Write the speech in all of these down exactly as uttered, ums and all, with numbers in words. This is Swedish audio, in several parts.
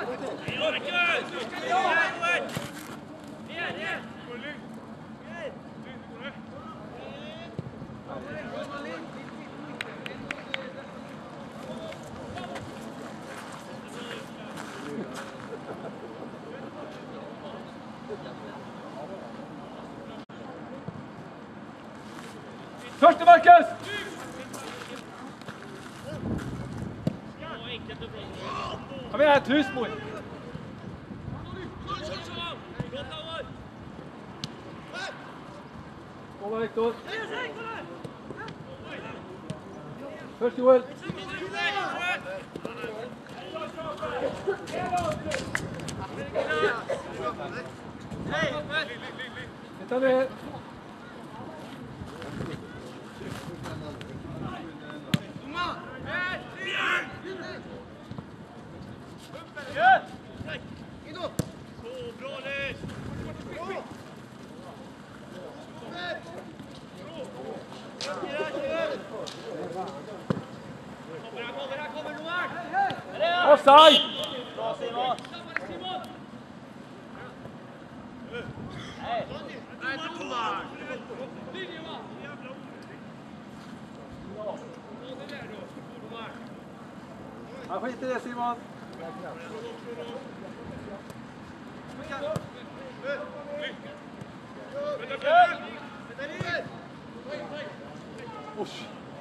Första Marcus! Kom igen, ett husmål! Kom Viktor! Först Joel! Titta ner! Offside! Bra Simon! Nej, domar! Han skiter i det Simon! Usch!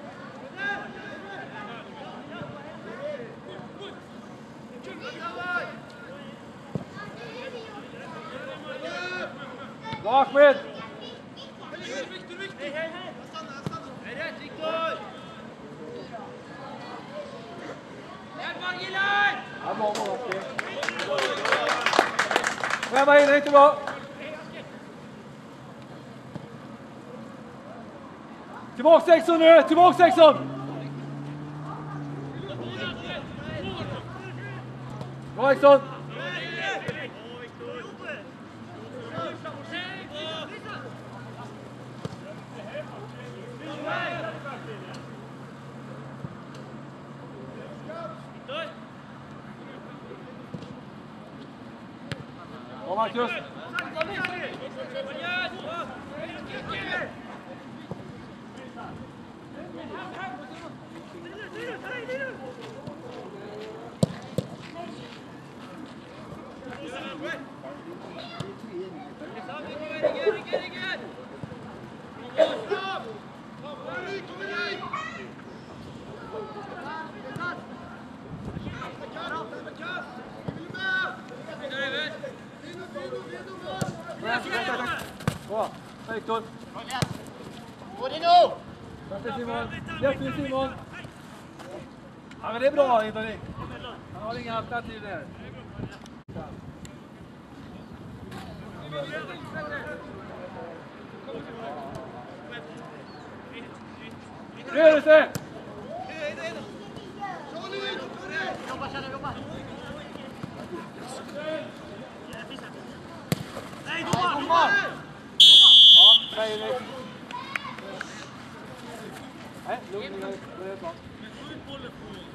Bra Ahmed! Hej, hej, hej! Är det rätt, Viktor? Hjälp, Gillar! Ja, bra, bra. Kom här in, inte bra. Tillbaka sexton nu, tillbaka sexton! Bra Eriksson! Bra Marcus! Bra, Viktor! Gå det nu! Jätte Simon! Jätte Simon! Ja men det är bra Anthony! Han har inga alternativ där. Rörelse! Jobba, känna, jobba! Nej, domar! Ja, nej, nej. Nej, lugn. Det är bra.